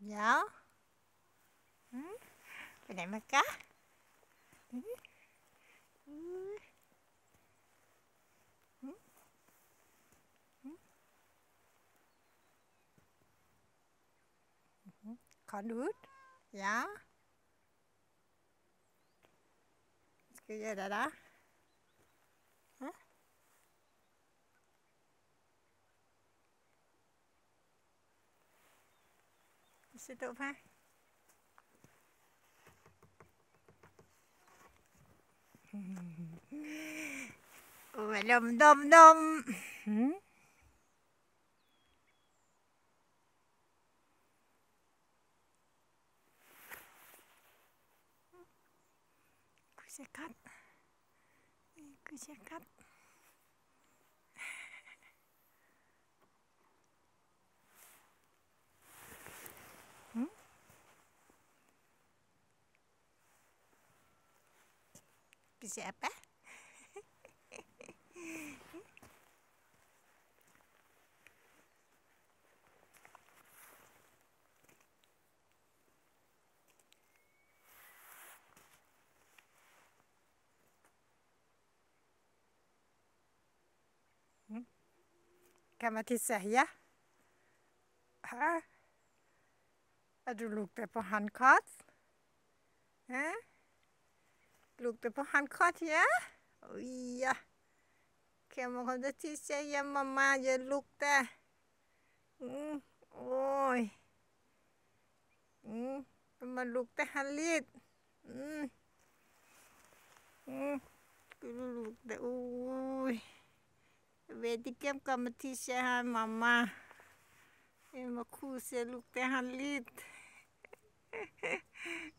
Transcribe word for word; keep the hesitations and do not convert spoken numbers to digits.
Ja. Mm.ไปไหนมากะอืมอืมอืมอืมKan du ut? Ja. Skal vi gjøre det? Hæ? Sitt opp her. Dum-dum-dum. Mm. Kusekatt. Kusekatt. Mm. Spise eple? Mm. Kan man tisse? Ja. Hæ? Er du lukter på håndkatt? Hæ? Lukter på håndkatt, ja? Oi, ja. Kan man komme til tisse? Ja, mamma, jeg lukter. Mm. Oi. Mm. Man lukter her litt. Mm. Mm. Skulle lukte Oi. Jeg vet ikke om jeg kan tisse her, mamma. Jeg må kose, lukte her litt.